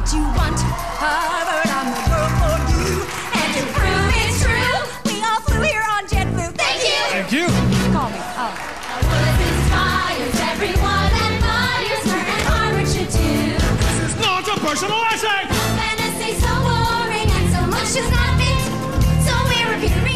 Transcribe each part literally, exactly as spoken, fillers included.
what you want. Harvard, I'm the girl for you. And to prove it's true, we all flew here on JetBlue. Thank you. Thank you. Call me. Oh. Willis inspires everyone, admires her, and Harvard should too. This is not a personal essay. Fantasy so boring and so much is not fit. So we're appearing.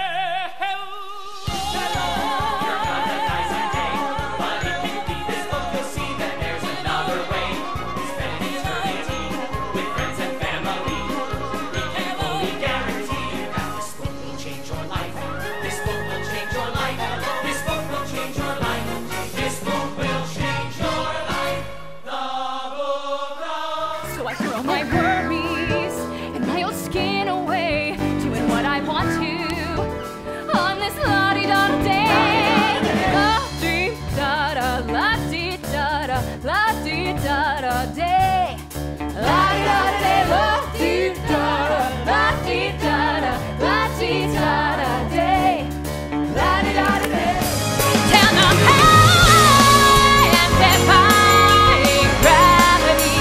My worries and my old skin away, doing what I want to on this la-di-da day. La-di-da-da, la-di-da-da, la-di-da-da day. La-di-da-da day, la-di-da-da, la-di-da-da, la-di-da-da day. La-di-da-da day. Tell them hey, and defying gravity.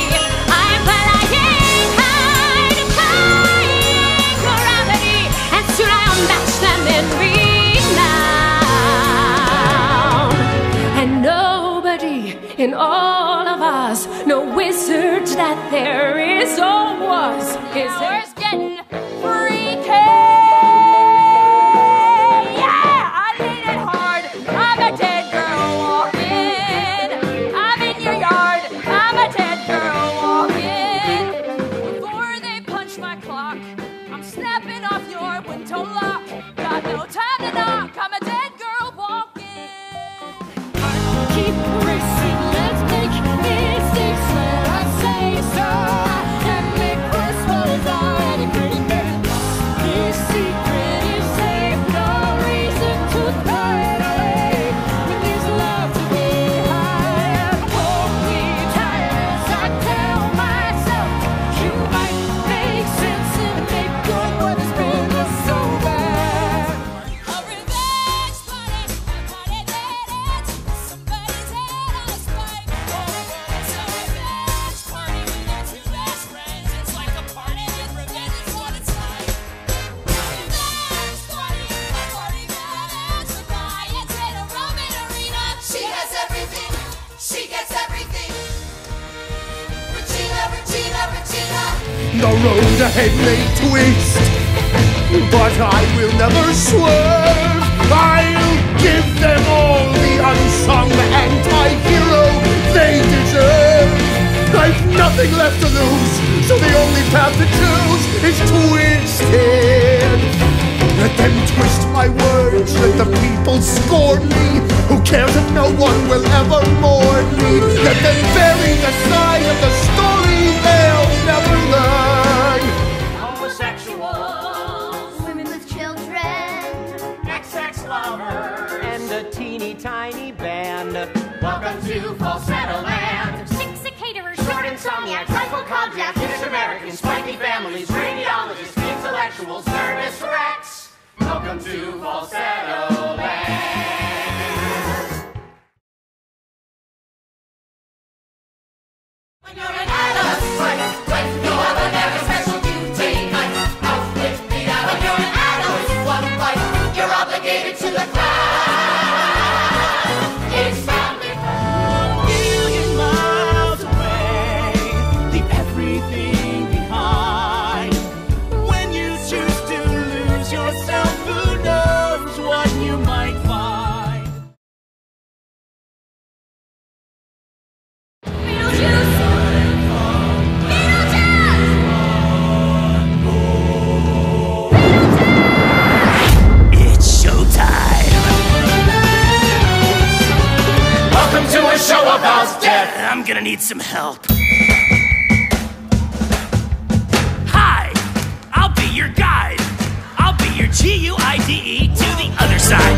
In all of us, no wizard that there is or was is there's getting freaky. Yeah, I need it hard. I'm a dead girl walking. I'm in your yard. I'm a dead girl walking. Before they punch my clock, I'm snapping off your window lock. Got no time to knock. I'm a dead girl walking. I keep racing. The road ahead may twist, but I will never swerve. I'll give them all the unsung anti-hero they deserve. I've nothing left to lose, so the only path to choose is twisted. Let them twist my words, let the people scorn me. Who cares if no one will ever mourn me? Let them bury the side of the story they'll never learn. Homosexuals, women with children, X-Sex lovers, and a teeny tiny band. Welcome to Falsetto Land. Six caterers, Short insomniacs, hypochondriacs, British Americans, spiky families, radiologists, intellectuals, nervous wrecks. Welcome to Falsetto Land. When you're an adult, when you have a very special duty, out with the adult. When you're an adult, one life, you're obligated to the crowd. It's family. A million miles away, leave everything behind. When you choose to lose yourself, who knows what you might find. Beetlejuice! It's showtime. Welcome to a show about death. I'm gonna need some help. Hi, I'll be your guide. I'll be your G U I D E to the other side.